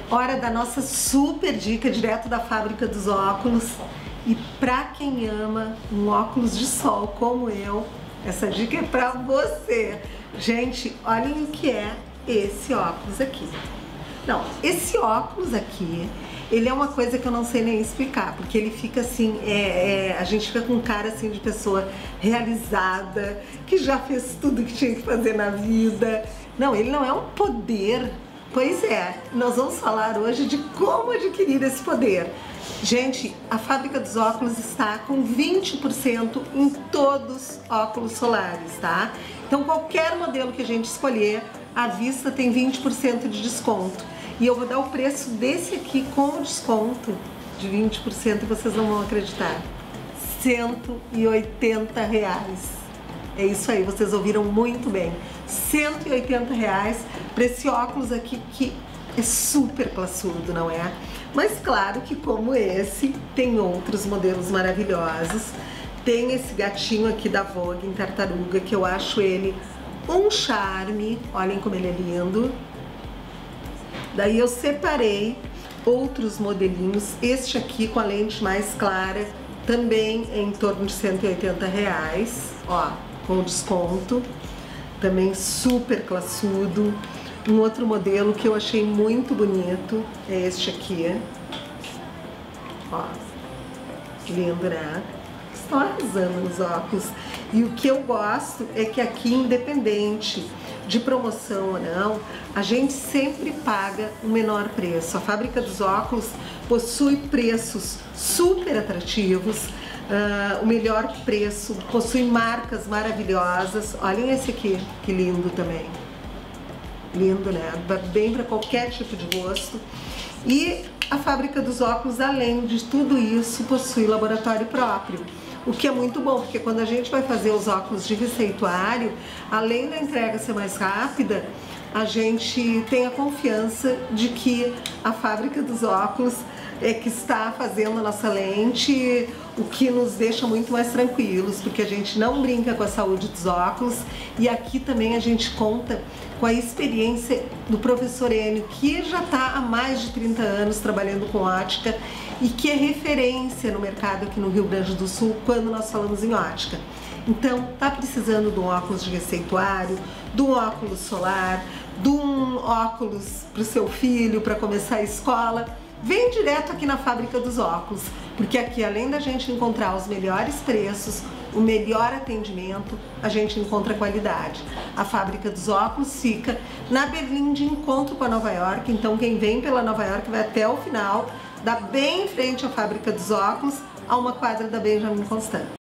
Hora da nossa super dica direto da fábrica dos óculos. E pra quem ama um óculos de sol como eu, essa dica é pra você. Gente, olhem o que é esse óculos aqui. Não, esse óculos aqui, ele é uma coisa que eu não sei nem explicar, porque ele fica assim, a gente fica com cara assim de pessoa realizada, que já fez tudo que tinha que fazer na vida. Não, ele não é um poder. Pois é, nós vamos falar hoje de como adquirir esse poder. Gente, a fábrica dos óculos está com 20% em todos os óculos solares, tá? Então qualquer modelo que a gente escolher, à vista tem 20% de desconto. E eu vou dar o preço desse aqui com desconto de 20% e vocês não vão acreditar. R$180. É isso aí, vocês ouviram muito bem. R$180 para esse óculos aqui que é super classudo, não é? Mas claro que como esse, tem outros modelos maravilhosos. Tem esse gatinho aqui da Vogue em tartaruga, que eu acho ele um charme. Olhem como ele é lindo. Daí eu separei outros modelinhos. Este aqui com a lente mais clara, também é em torno de R$180. Ó, com desconto. Também super classudo. Um outro modelo que eu achei muito bonito é este aqui. Ó, lindo, né? Estão arrasando nos óculos. E o que eu gosto é que aqui, independente de promoção ou não, a gente sempre paga o menor preço. A fábrica dos óculos possui preços super atrativos, o melhor preço, possui marcas maravilhosas. Olhem esse aqui, que lindo também. Lindo, né? Bem para qualquer tipo de rosto. E a fábrica dos óculos, além de tudo isso, possui laboratório próprio. O que é muito bom, porque quando a gente vai fazer os óculos de receituário, além da entrega ser mais rápida, a gente tem a confiança de que a fábrica dos óculos é que está fazendo a nossa lente, o que nos deixa muito mais tranquilos, porque a gente não brinca com a saúde dos óculos. E aqui também a gente conta com a experiência do professor Enio, que já está há mais de 30 anos trabalhando com ótica e que é referência no mercado aqui no Rio Grande do Sul quando nós falamos em ótica. Então, tá precisando de um óculos de receituário, de um óculos solar, de um óculos para o seu filho para começar a escola? Vem direto aqui na fábrica dos óculos, porque aqui, além da gente encontrar os melhores preços, o melhor atendimento, a gente encontra qualidade. A fábrica dos óculos fica na Berlim de encontro com a Nova York, então quem vem pela Nova York vai até o final, dá bem em frente à fábrica dos óculos, a uma quadra da Benjamin Constant.